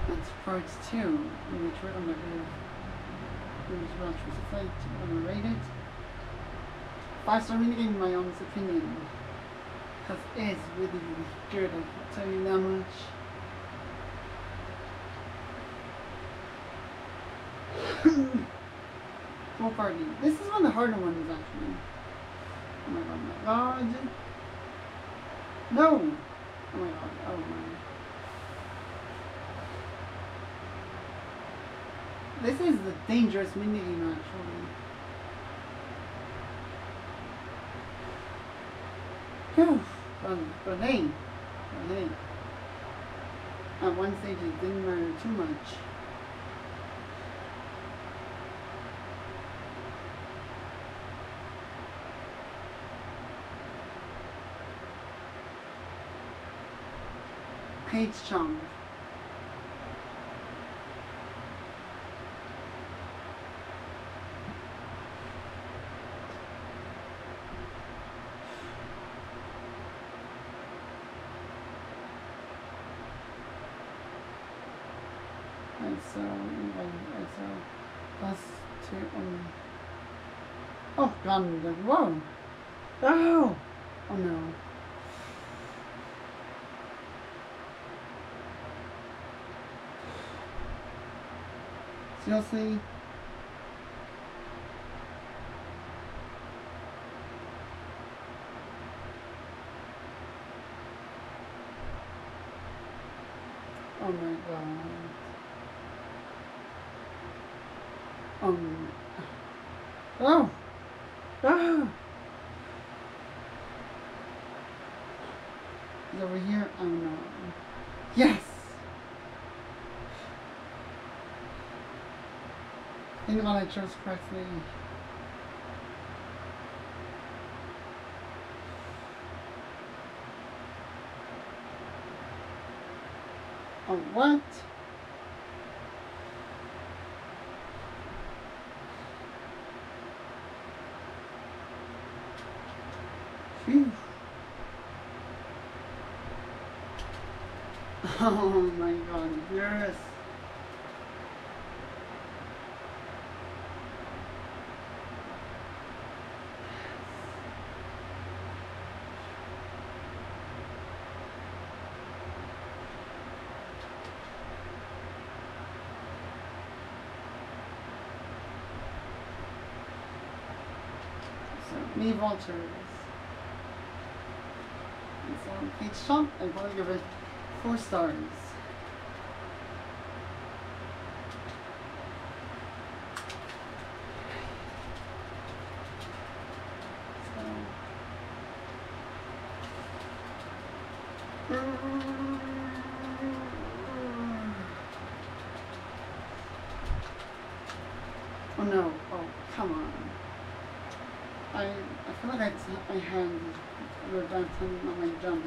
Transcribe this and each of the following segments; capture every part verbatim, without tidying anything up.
That's part two, in which we're going to do Who's Welsh was a Fight. I'm going to rate it. Five star minigame, in my honest opinion. Because it's really, really good, I can tell you that much. Full party. This is one of the harder ones, actually. Oh my god, my god. No! Oh my god, oh my. This is the dangerous minigame, actually. Whew. But, but hey, but hey. At one stage it didn't matter too much. Page Chong. I saw, I saw, plus two, um, oh, God, whoa, oh, oh no. Seriously? Oh my god. Um. Oh! Ah! He's over here? Oh no. Yes! Thank God I chose correctly. Oh, what? Phew. Oh my god, yes. Me Vultures. And so Page Chong, I'm going to give it four stars. So. Oh no, oh come on. I, I feel like I, t I had the done on my jump.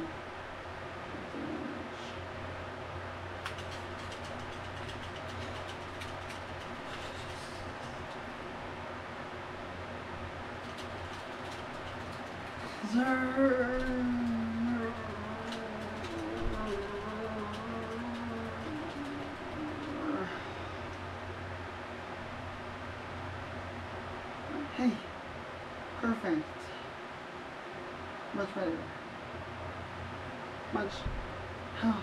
Hey. Perfect. Much better. Much. Oh.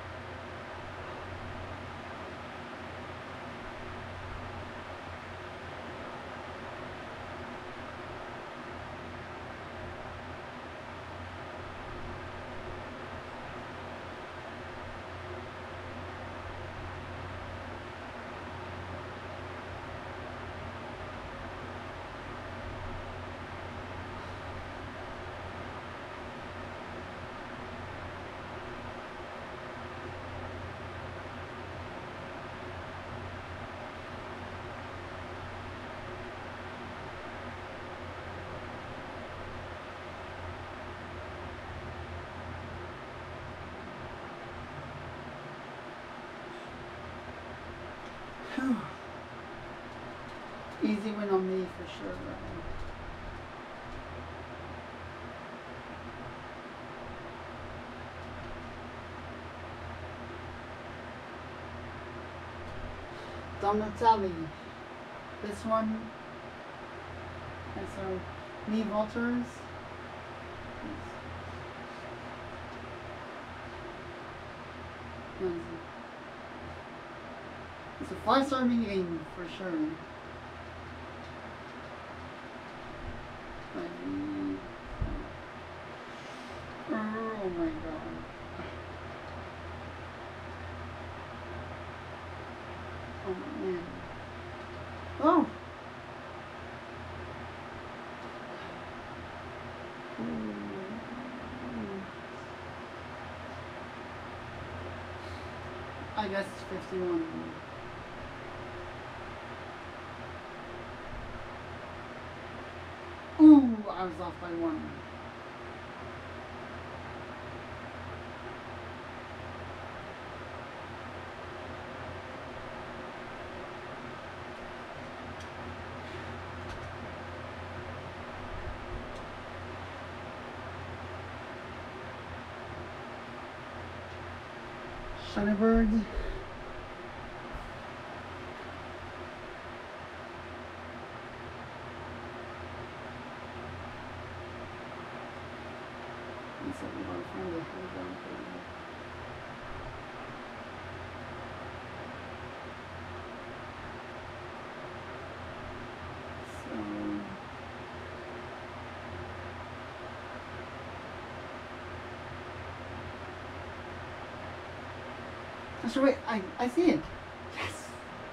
Easy win on me for sure. Donatelli. This one is our knee Walters. It's a five star mini game for sure. Oh my god. Oh man. Oh! I guess it's fifty-one. Ooh, I was off by one. Shutterbird. So wait, I, I see it. Yes.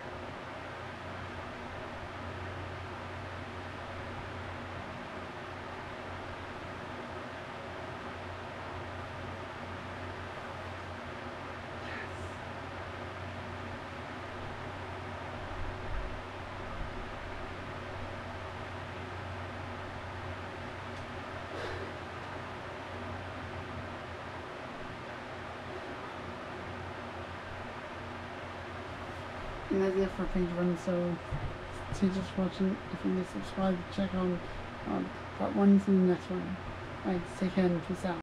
And that's it for page one, so thanks for watching. If you didn't subscribe, check on um, part one, see you next one. Alright, take care and peace out.